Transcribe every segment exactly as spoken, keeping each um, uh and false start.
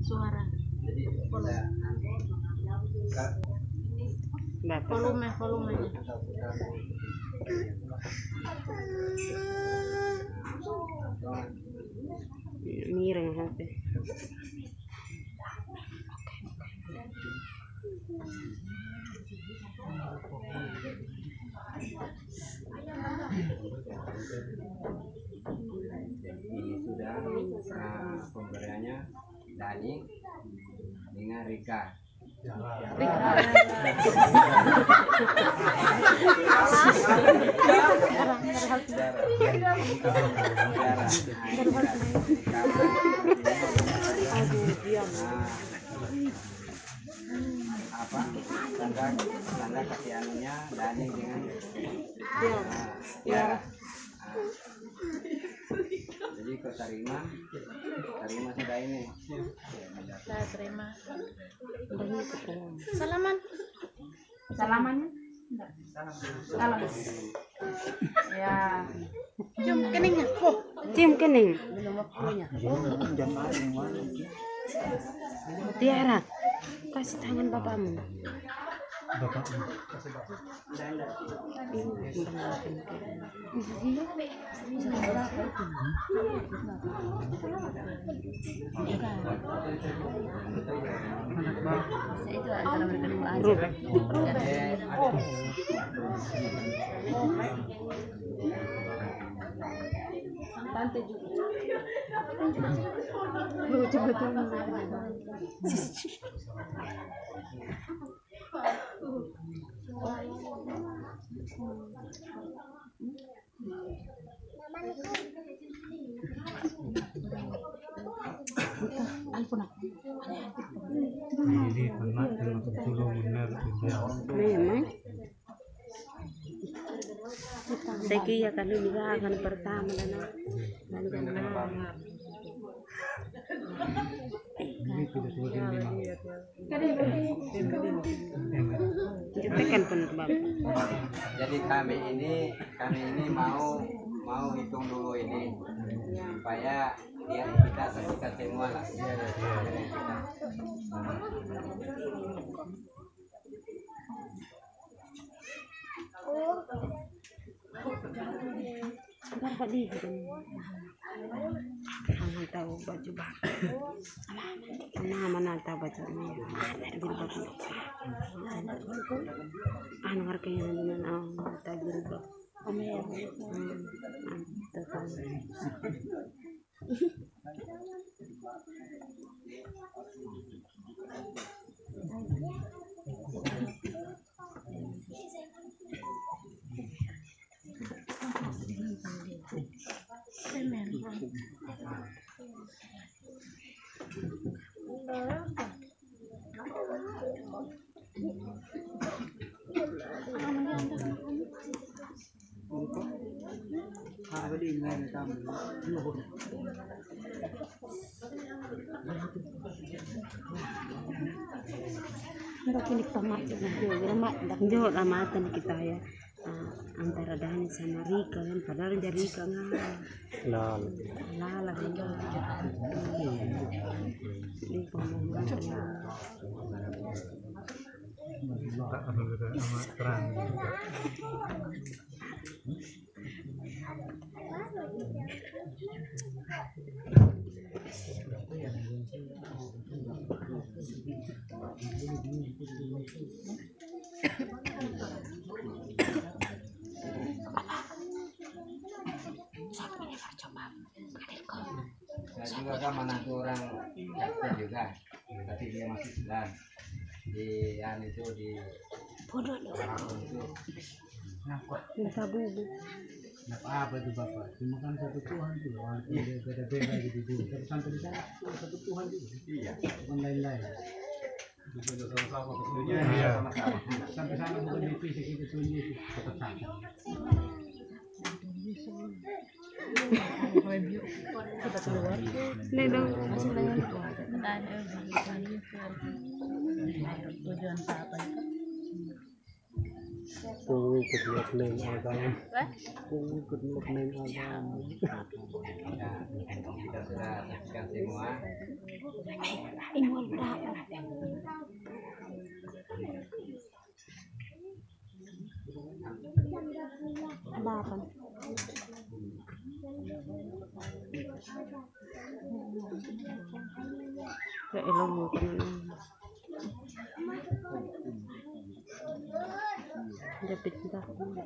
suara. Jadi bisa volume volumenya. Miring hati. ini sudah uh, pemberiannya Dani dengan Rika. Apa tanda tanda kasih anunya Dani dengan Tiara. Jadi kau terima, terima sudah ini. Saya terima. Salaman. Salamannya? Salam. Ya. Cium keningnya. Oh, cium kening. Tiara, kasih tangan bapakmu. Bapakmu. itu antara mereka dua aja. Tante juga. Lucu betul. Ini anak yang betul benar memang. Segi ya kali juga akan pertama dan lalu kan tekan pun bapak. Jadi kami ini kami ini mau mau hitung dulu ini supaya biar kita sertifikat semua lah. Kita. Berapa di Jangan tahu baju baju. Mana mana tahu baju ini. Jilbab. Anu harganya dengan ah tahu jilbab. Amer. Enggak pilih tamat jo ramatan kita ya uh, antara Dani sama Rika kan padahal dari Rika nggak lal lala kan di pembangunan tak ada amat terang. Saya juga kan menantu orang Jakarta juga, tapi dia masih sedang di an itu di bodoh itu. minta bubu. Apa itu bapak? Cuma kan satu Tuhan tuh, walaupun dia beda-beda gitu dulu. Tapi sampai di sana satu Tuhan juga. Iya. Bukan lain-lain. Sama-sama Iya. Sampai sana bukan di fisik itu sunyi tetap sama. Sudah keluar. Nih dong. Tujuan apa itu? Pengikut nickname agama. Pengikut nickname agama. Ya, kita sudah saksikan semua. Imul berapa? Ada apa? Kayak ilmu dapat kita.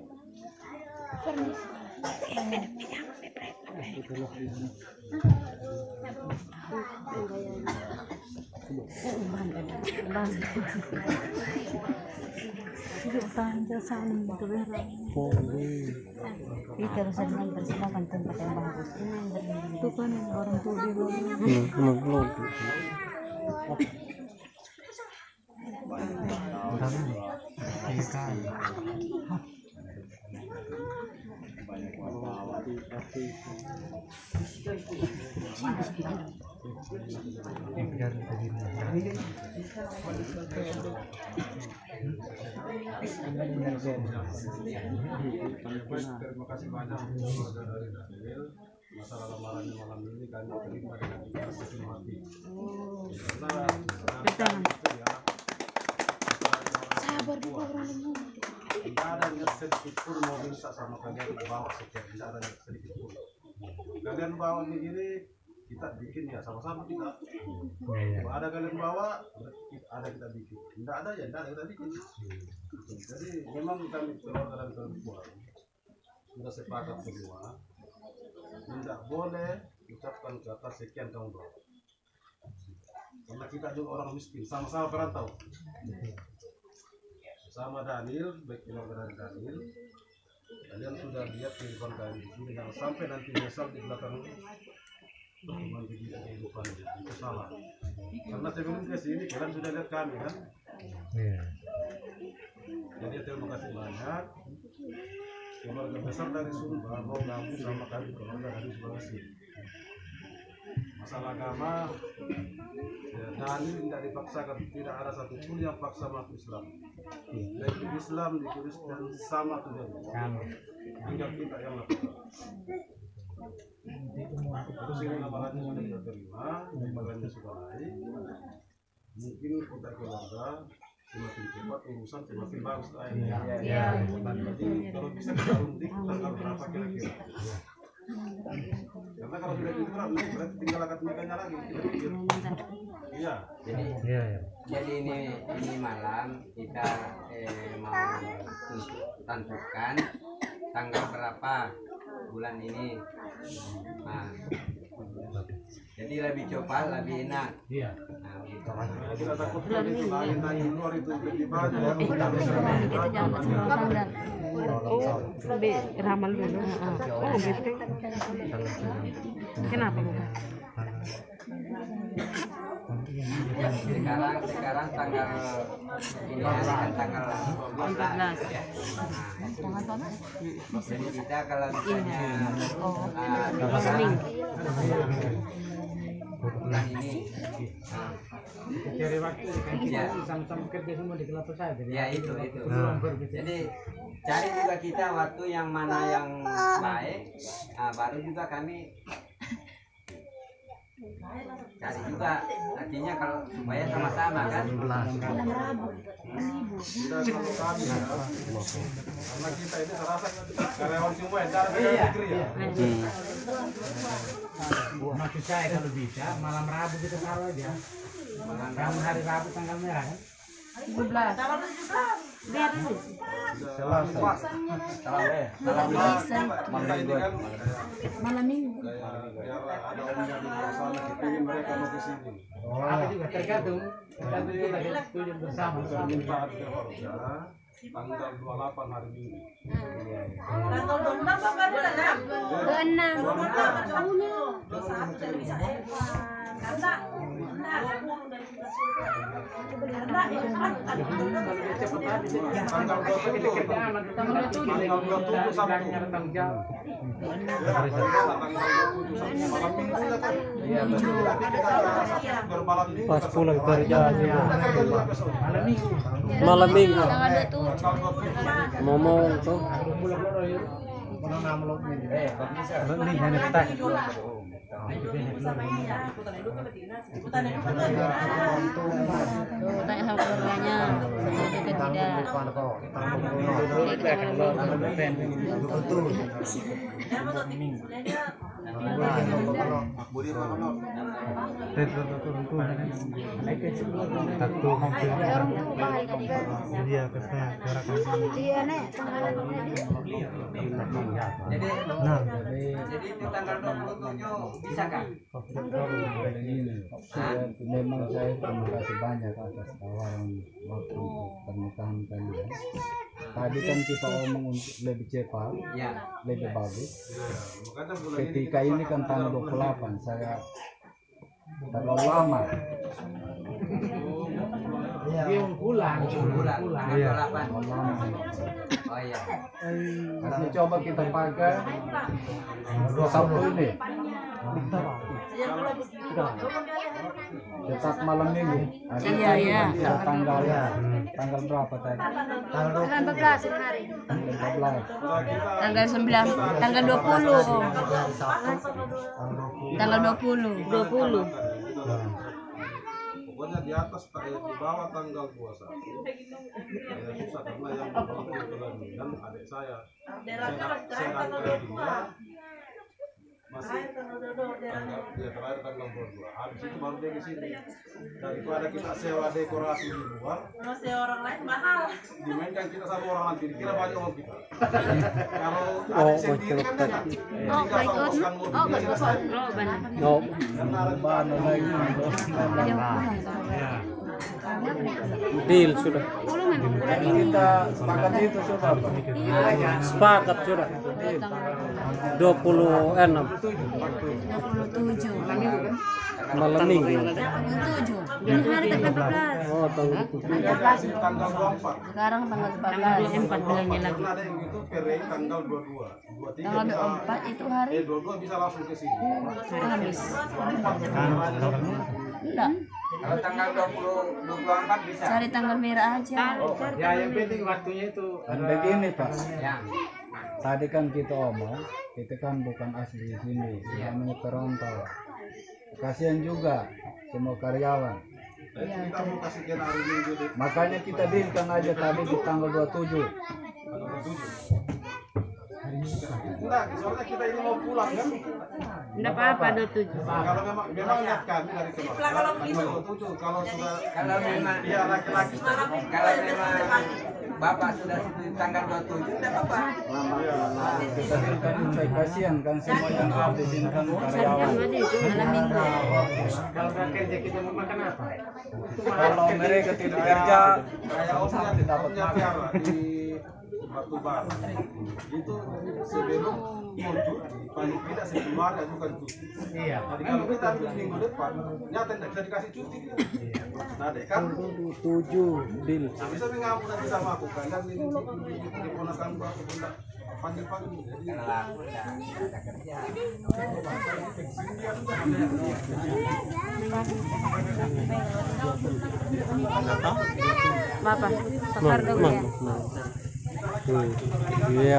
Itu harus dengan persilakan tempat yang bagus. Itu kan orang tua di rumah. Terima kasih banyak dari Daniel. Masalah lamarannya malam ini kami terima dengan ikhlas sepenuh hati. Karena Sabar dulu orang ini. tidak ada yang sedikit pun mau minta sama kalian bawa sekian, tidak ada yang sedikit pun. Kalian bawa begini kita bikin ya sama-sama kita. Kalau ada kalian bawa, ada kita bikin. Tidak ada ya, tidak ada kita bikin. Jadi memang kami keluarga dan perempuan sudah sepakat semua. Tidak boleh ucapkan kata sekian kamu bawa. Karena kita juga orang miskin, sama-sama perantau. Sama Daniel, baik keluarga dari Daniel. Kalian sudah lihat kehidupan kalian di sini, jangan sampai nanti nyesal di belakang teman kehidupan itu salah. Karena sebelum ke sini kalian sudah lihat kami kan. Jadi terima kasih banyak. Keluarga besar dari Sumba mau gabung sama kami keluarga dari Sulawesi. Masalah agama, ya, Daniel tidak dipaksakan, tidak ada satupun yang paksa masuk Islam. Baik di Islam, di Kristen sama tujuannya. Tinggal kita yang lakukan. Itu sih lamarannya sudah kita terima, lamarannya sudah naik. Mungkin kita keluarga semakin cepat urusan semakin bagus akhirnya. Ya. Jadi kalau bisa kita undi tanggal berapa kira-kira? Karena kalau sudah itu berarti tinggal akad nikahnya lagi. Iya. Jadi, jadi ini ini malam kita eh, mau tentukan tanggal berapa bulan ini. Nah, jadi lebih cepat, lebih enak. Iya. Nah, gitu. Kita takut itu lain lain luar itu lebih banyak. Itu jangan tanggal. Oh, lebih ramal dulu. Oh, gitu. Kenapa bukan? Sekarang sekarang tanggal ini hari kan tanggal empat belas ya. Nah, jadi kita kalau misalnya uh, bulan ini Cari waktu kan kita ya, sama-sama kerja semua di kelapa saya. ya itu itu. Jadi cari juga kita waktu yang mana yang baik, nah, baru juga kami cari juga, artinya kalau supaya sama-sama kan. Tidak selalu kami ya. Karena kita ini serasa karyawan semua ya, cara negeri ya. Maksud saya kalau bisa malam Rabu kita taruh aja. Kamu hari Rabu tanggal merah kan? tujuh belas. Biar sih. Selasa. Malam minggu. Biar ada omnya di luar sana, kita ingin mereka mau ke sini. Apa juga tergantung tergantung juga dari tujuan bersama. Permintaan keluarga tanggal dua puluh delapan hari Minggu. Tanggal dua puluh enam apa dulu enam? dua enam. Tahunya. dua puluh satu dari bisa karena karena tanggal dua puluh tujuh tanggal dua puluh tujuh Sabtu. Ya, tanggal dua puluh tujuh Sabtu malam minggunya kan. Iya, betul. Bermalam minggu. Pas pulang kerja aja. Malam minggu. Malam minggu. Tanggal dua puluh tujuh. Ngomong tuh. Ini hanya tak. Tanya sama keluarganya, setuju atau tidak. Jadi, jadi itu tanggal dua puluh tujuh bisa kan? Memang saya terima kasih banyak atas tawaran waktu pernikahan kalian. Tadi kan kita omong untuk lebih cepat, Ya. lebih bagus. Makanya bulan ini Ketika ini kan tanggal dua puluh delapan, saya terlalu lama. Bulan, tanggal delapan. Terlalu lama. Oh iya. Nanti coba kita pakai dua Sabtu ini. Tetap malam minggu. Hari Iya, ini iya. kita tanggal tanggal berapa tadi? Tanggal empat belas hari. empat belas. Tanggal sembilan, tanggal dua puluh. Tanggal dua puluh. dua puluh. pokoknya di atas eh, di bawah tanggal dua puluh satu. Saya susah karena yang kebetulan dan adik saya sedang kerja masih tanggal ya terakhir tanggal dua puluh dua. Habis itu baru dia ke sini. Daripada kita sewa dekorasi di luar, Masih orang lain mahal. dimainkan kita sama orang nanti dikira banyak orang kita. Kalau adik sendiri kan dia nggak Oh, tinggal sama baik. koskan Oh, mobil baik. saya. Oh, benar. No. Karena ada Bahan lagi. Deal sudah. Puluh memang bulan ini. Kita sepakat itu sudah apa? Sepakat sudah. dua puluh enam dua puluh tujuh. malam minggu. dua puluh tujuh. Ini hari tanggal empat belas. Oh, tanggal tujuh. tanggal dua puluh empat. Sekarang tanggal empat belas. empat bulannya lagi. Karena ada yang gitu pere tanggal dua puluh dua. dua puluh tiga Tanggal bisa dua puluh empat itu hari eh dua puluh dua bisa langsung ke sini. habis. Enggak. Kalau tanggal dua puluh dua puluh empat bisa. Cari tanggal merah aja. Ya, yang penting waktunya itu. Dan begini Pak, Ya. tadi kan kita omong, kita kan bukan asli di sini, namanya perantau. Kasihan juga semua karyawan. Eh, kita mau kasih kena hari minggu deh. Makanya kita dealkan aja tadi di tanggal dua puluh tujuh. Tanggal dua puluh tujuh. Enggak, soalnya kita ini mau pulang kan. Enggak apa-apa dua puluh tujuh. Kalau memang memang lihat kami dari kemarin. Kalau dua puluh tujuh kalau sudah Kalau memang iya laki-laki kalau memang Bapak sudah setuju tanggal dua puluh tujuh tidak apa-apa. Kita dealkan supaya kasihan kan semua yang ada di sini kan karyawan. Malam minggu. Kalau nggak kerja kita mau makan apa? Kalau mereka tidak kerja, kayak omnya tidak punya tiara di batu bara. Itu sebelum mau cuti, paling tidak sebelum hari ajukan cuti. Iya. Jadi kalau kita ambil minggu depan, nyata tidak bisa dikasih cuti. Nah, deh kan tujuh deal. bisa mengamuk nanti sama aku. Kalian ini di ponakan gua aku benda panggil-panggil. Jadi Kalau aku tidak ada kerja. Bapak, pakar dong ya. Iya.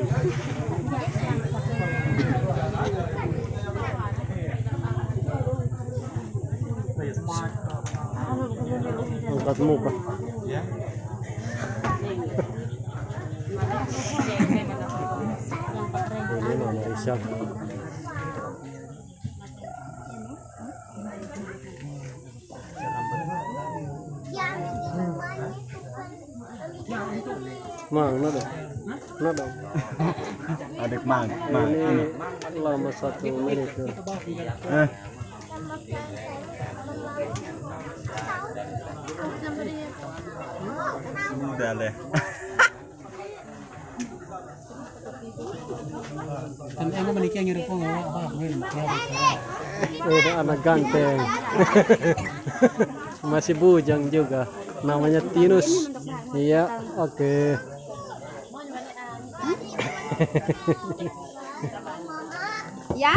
Angkat muka. Ini Mama Risa. Mang, nada. Nada. adik mang, Ini lama satu menit. Eh, udah deh. Kan emang menikah ngirim pun apa? Udah anak ganteng. Masih bujang juga. Namanya Tinus. Iya, oke. Ya?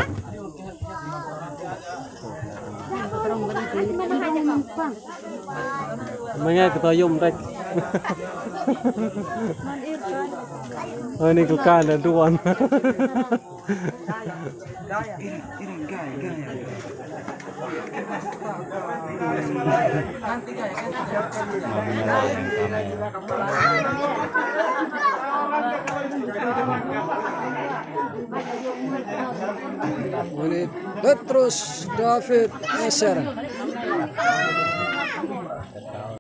Mga ketoyum rek. Oh ini kukan ada duan. Ini Petrus David Eser.